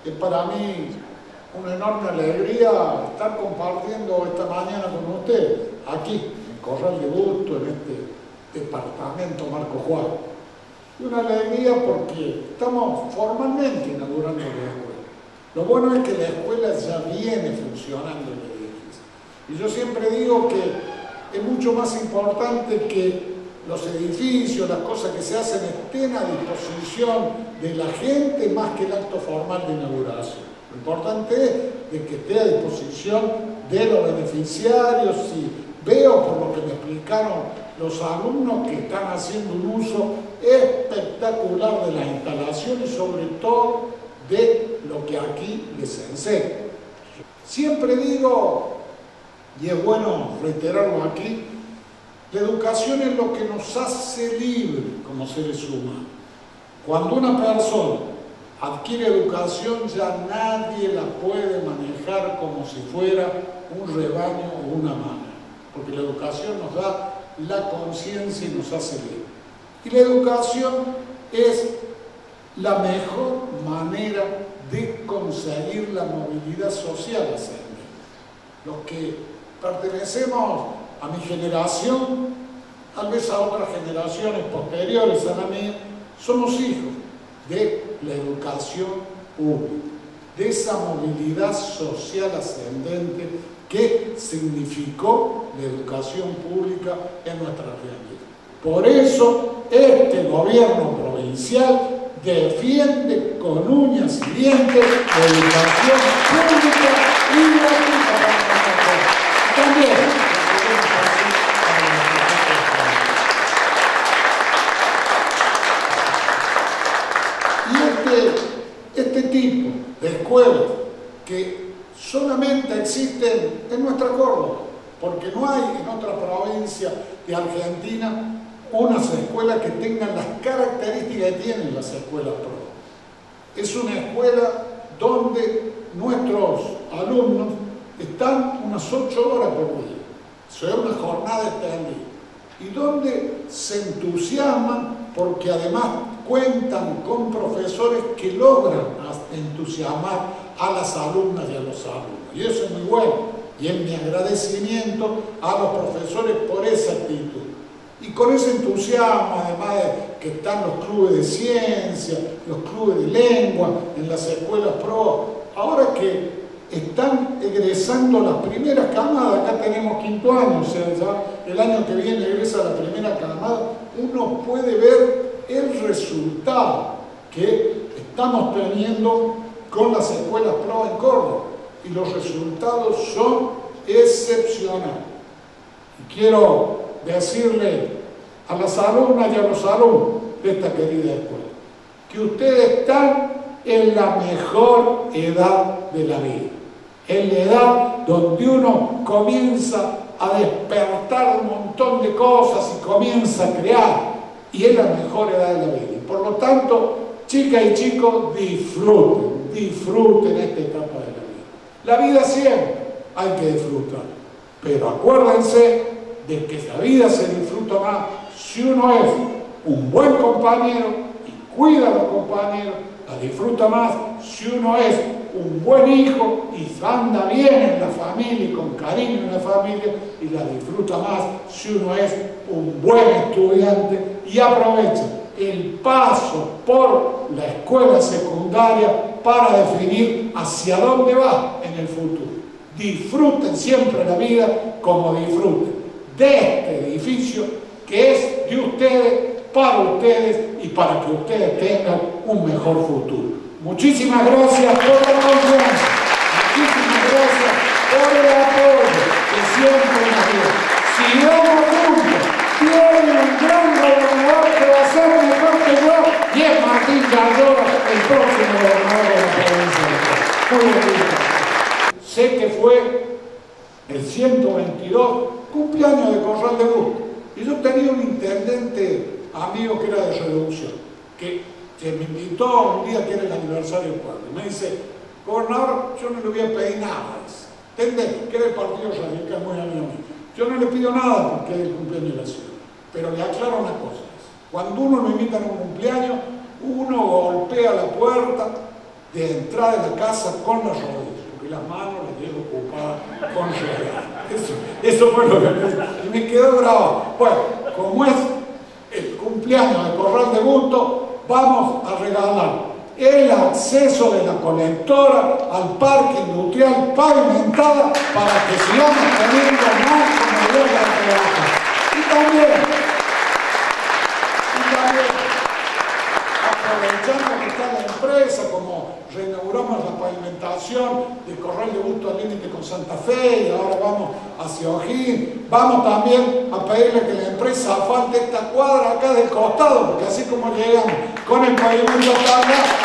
Es para mí una enorme alegría estar compartiendo esta mañana con ustedes, aquí, en Corral de Busto, en este departamento Marco Juárez. Y una alegría porque estamos formalmente inaugurando la escuela. Lo bueno es que la escuela ya viene funcionando en el edificio. Y yo siempre digo que es mucho más importante que los edificios, las cosas que se hacen estén a disposición de la gente más que el acto formal de inauguración. Lo importante es de que esté a disposición de los beneficiarios y veo por lo que me explicaron los alumnos que están haciendo un uso espectacular de la instalación y sobre todo de lo que aquí les enseño. Siempre digo, y es bueno reiterarlo aquí, la educación es lo que nos hace libres como seres humanos. Cuando una persona adquiere educación ya nadie la puede manejar como si fuera un rebaño o una manada, porque la educación nos da la conciencia y nos hace libres. Y la educación es la mejor manera de conseguir la movilidad social ascendente. Los que pertenecemos a mi generación, tal vez a otras generaciones posteriores a la mía, somos hijos de la educación pública, de esa movilidad social ascendente que significó la educación pública en nuestra realidad. Por eso este gobierno provincial defiende con uñas y dientes la educación pública y gratuita para nosotros. También este tipo de escuelas que solamente existen en nuestra Córdoba, porque no hay en otra provincia de Argentina unas escuelas que tengan las características que tienen las escuelas pro. Es una escuela donde nuestros alumnos están unas 8 horas por día, es una jornada extendida, y donde se entusiasman porque además cuentan con profesores que logran entusiasmar a las alumnas y a los alumnos. Y eso es muy bueno. Y es mi agradecimiento a los profesores por esa actitud. Y con ese entusiasmo, además de que están los clubes de ciencia, los clubes de lengua, en las escuelas pro, ahora que están egresando las primeras camadas, acá tenemos 5º año, o sea, ya el año que viene egresa la primera camada, uno puede ver el resultado que estamos teniendo con las escuelas pro en Córdoba, y los resultados son excepcionales. Y quiero decirle a las alumnas y a los alumnos de esta querida escuela que ustedes están en la mejor edad de la vida, en la edad donde uno comienza a despertar un montón de cosas y comienza a crear, y es la mejor edad de la vida. Y por lo tanto, chicas y chicos, disfruten esta etapa de la vida. La vida siempre hay que disfrutar, pero acuérdense de que la vida se disfruta más si uno es un buen compañero y cuida a los compañeros, la disfruta más si uno es un buen hijo y anda bien en la familia y con cariño en la familia, y la disfruta más si uno es un buen estudiante y aprovecha el paso por la escuela secundaria para definir hacia dónde va en el futuro. Disfruten siempre la vida como disfruten de este edificio que es de ustedes, para ustedes y para que ustedes tengan un mejor futuro. Muchísimas gracias por la confianza, muchísimas gracias por el apoyo que siempre nos dio. Sigamos juntos, tienen un gran gobernador que va a ser mejor que yo, y es Martín Cardoso, el próximo gobernador de la provincia de Córdoba. Muy bonito. Sé que fue el 122 cumpleaños de Corral de Busto, y yo tenía un intendente amigo que era de Reducción, que me invitó un día que era el aniversario del pueblo, y me dice: gobernador, yo no le voy a pedir nada, ¿entendés? Que era el Partido Radical, muy amigo mío. Yo no le pido nada porque es el cumpleaños de la ciudad, pero le aclaro una cosa: cuando uno lo invita a un cumpleaños, uno golpea la puerta de entrar a la casa con las rodillas, porque las manos las llevo ocupadas con rodillas. Eso fue lo que me quedó grabado. Bueno, como es el cumpleaños de Corral de Bulto, vamos a regalar el acceso de la colectora al parque industrial pavimentada para que sigamos teniendo más comodidad de trabajar. Y también, aprovechando que está la empresa, como reinauguramos la pavimentación de Corral de Bulto al límite con Santa Fe y ahora vamos hacia O'Higgins, vamos también a pedirle que la empresa asfalte esta cuadra acá del costado, porque así como llegamos con el pavimento acá,